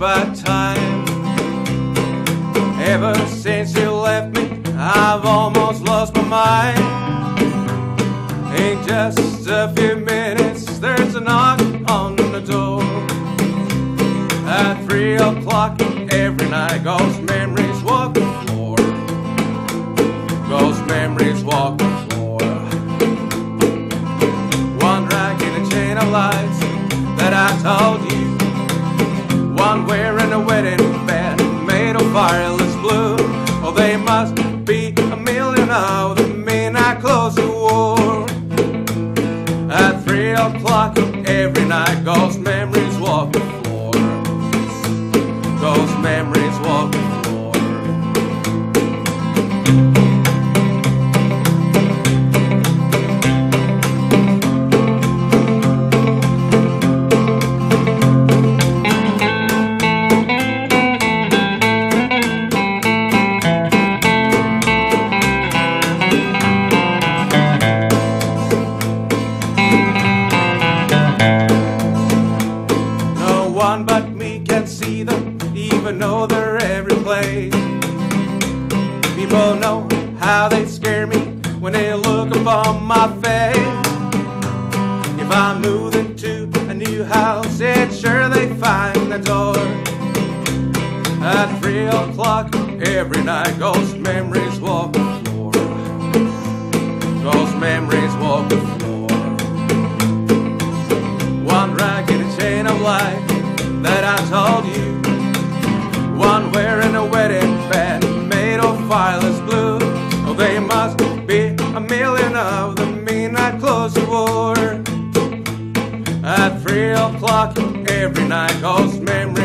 by time. Ever since you left me, I've almost lost my mind. In just a few minutes, there's a knock on the door. At 3 o'clock every night, ghost memories walk the floor. Ghost memories walk the floor. One drag in a chain of lies that I told you. One wearing a wedding band made of fireless blue. Oh, they must be a million of the midnight clothes you wore. At 3 o'clock every night, ghost memories walk the floor. Ghost memories walk the floor. No one but me can see them, even though they're every place. People know how they scare me when they look upon my face. If I move into a new house, it's sure they find the door. At 3 o'clock every night, ghost memories walk the floor. Ghost memories walk the floor. One drag in a chain of light that I told you. One wearing a wedding band made of fireless blue. Oh, they must be a million of the midnight clothes you wore. At 3 o'clock every night, ghost memories